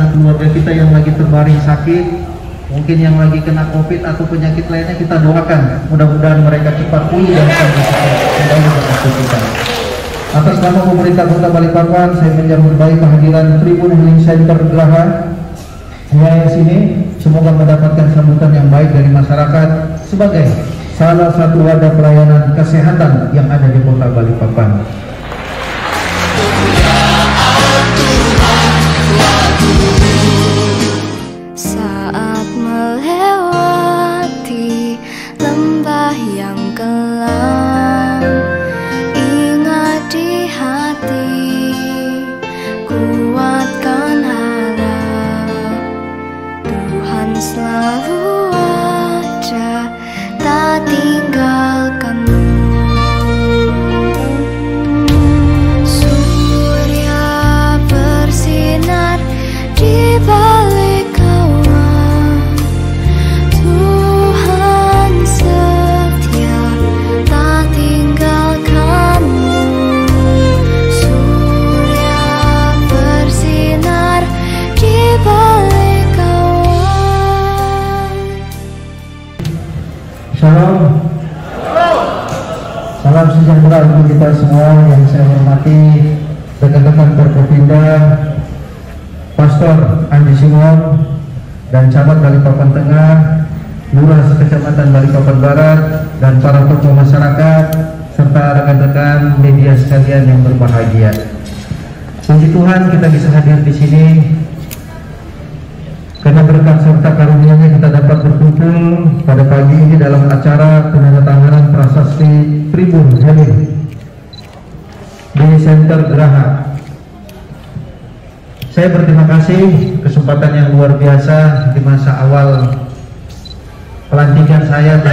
sanak keluarga kita yang lagi terbaring sakit, mungkin yang lagi kena COVID atau penyakit lainnya, kita doakan mudah-mudahan mereka cepat pulih dan kembali beraktivitas. Atas nama pemerintah Kota Balikpapan, saya menyambut baik kehadiran Tribun Healing Center Geraha HIAS ini. Semoga mendapatkan sambutan yang baik dari masyarakat sebagai salah satu wadah pelayanan kesehatan yang ada di Kota Balikpapan. Saat melewati lembah yang kelam, ingat di hati, kuatkan harap, Tuhan selalu ada, tak tinggalkanmu. Surya bersinar di balik awan, Tuhan setia, tak tinggalkanmu. Surya bersinar di balik awan. Shalom. Salam sejahtera untuk kita semua yang saya hormati rekan-rekan Forkopimda, Pastor Andi Simon dan camat Balikpapan Tengah, Lurah Kecamatan Balikpapan Barat, dan para tokoh masyarakat serta rekan-rekan media sekalian yang berbahagia. Puji Tuhan kita bisa hadir di sini karena berkat serta karunia-Nya kita dapat berkumpul pada pagi ini dalam acara penandatanganan prasasti Tribun Healing di Center Geraha. Saya berterima kasih kesempatan yang luar biasa di masa awal pelantikan saya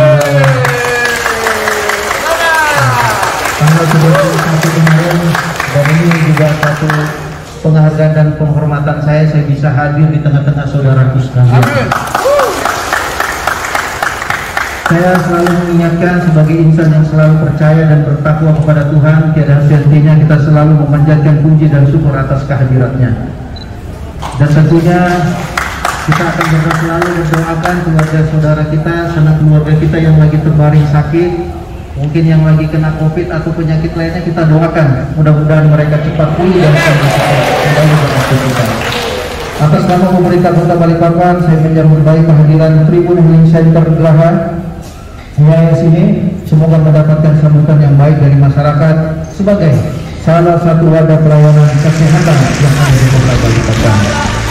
tanggal 31 kemarin, dan ini juga satu penghargaan dan penghormatan saya bisa hadir di tengah-tengah saudaraku sekalian. Saya selalu mengingatkan sebagai insan yang selalu percaya dan bertakwa kepada Tuhan, tiada henti-hentinya kita selalu memanjatkan puji dan syukur atas kehadiratnya. Dan tentunya kita akan selalu mendoakan keluarga saudara kita, sanak keluarga kita yang lagi terbaring sakit, mungkin yang lagi kena COVID atau penyakit lainnya, kita doakan mudah-mudahan mereka cepat pulih dan kembali beraktivitas. Atas nama pemerintah Kota Balikpapan, saya menyambut baik kehadiran Tribun Healing Center Geraha HIAS ini. Semoga mendapatkan sambutan yang baik dari masyarakat sebagai salah satu wadah pelayanan kesehatan yang ada di Kota Balikpapan.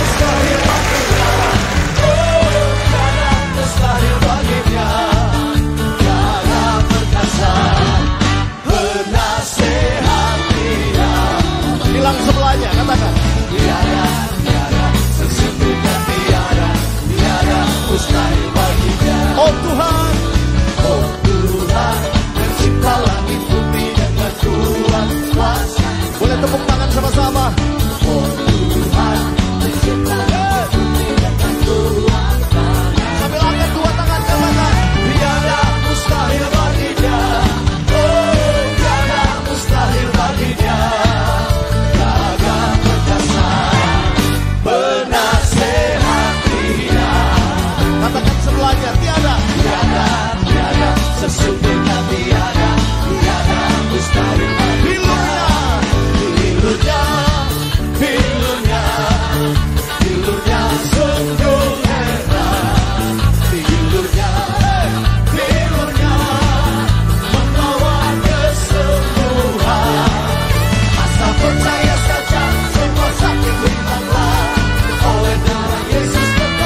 Sebelahnya katakan tiada, tiada, sesungguhnya tiada, tiada mustahil baginya. Oh Tuhan, oh Tuhan, pencipta langit bumi dengan Tuhan kuasa. Boleh tepuk tangan sama-sama. Oh Tuhan, pencipta langit bumi dengan Tuhan kuasa. Sambil angkat dua tangan katakan tiada mustahil baginya. Oh tiada mustahil baginya. Katakan sebelahnya tiada, tiada, tiada, sesungguhnya tiada, tiada mustahil. Hilurnya, hilurnya, hilurnya, hilurnya sungguh hebat. Hilurnya, hilurnya membawa kesembuhan. Asal percaya saja, semua sakit hilanglah oleh darah Yesus.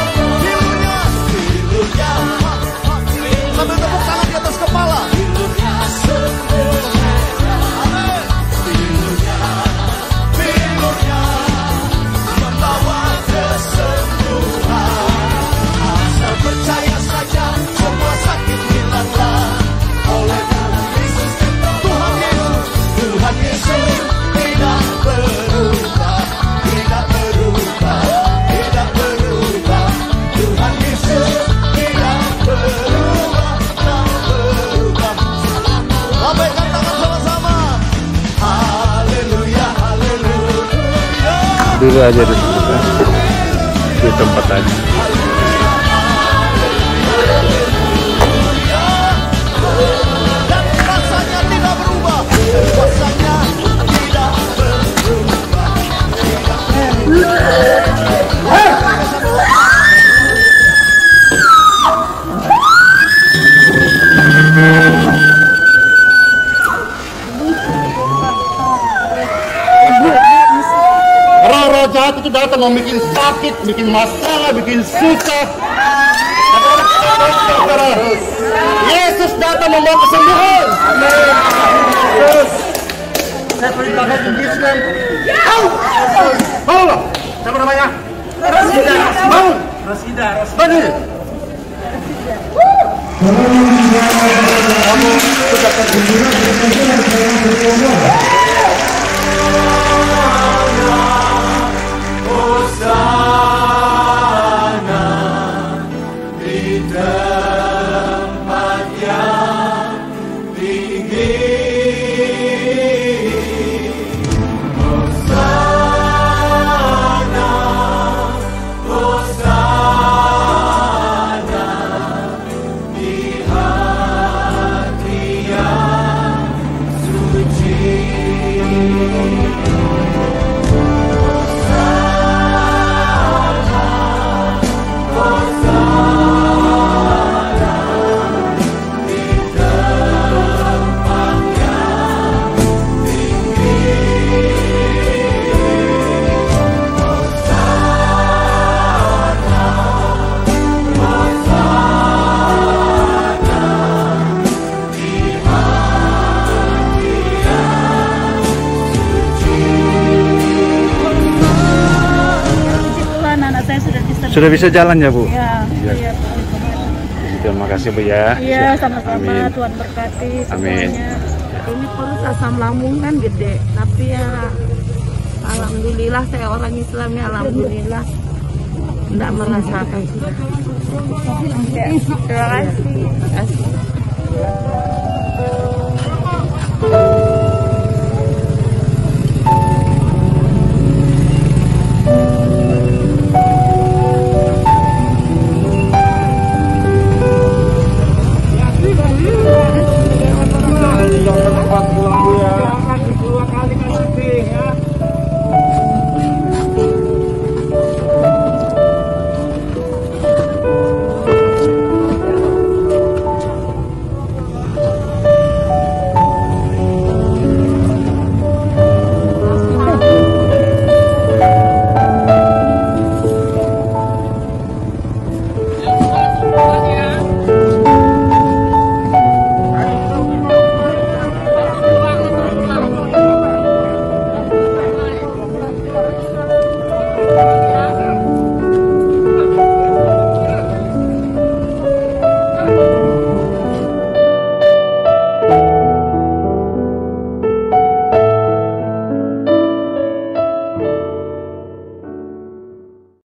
Sambil tepuk tangan di atas kepala. Hilurnya sembuh. Amin. Hilurnya, hilurnya membawa kesembuhan. Asal percaya saja, semua sakit hilanglah oleh darah Yesus. Tuhan Yesus, Tuhan Yesus tidak berubah, tidak berubah, tidak berubah. Tuhan Yesus tidak berubah. Lambaikan tangan sama-sama. Haleluya, haleluya. Dulu aja dulu. tempat tadi. Dan kuasanya tidak berubah. Kuasanya tidak berubah. Roh-roh jahat itu datang mau bikin sakit, bikin masalah, bikin susah. Yesus datang membawa kesembuhan. Amin. Saya perintahkan Injil. Bangun. Siapa namanya? Rosida. Bangun. Rosida. Bangun. Sudah bisa jalan ya Bu? Ya, Iya. iya. Terima kasih Bu ya. Iya, sama-sama. Amin. Tuhan berkati Amin. semuanya. Ini perut asam lambung kan gede, tapi ya alhamdulillah saya orang Islam ya, alhamdulillah tidak merasakan. Ya, terima kasih.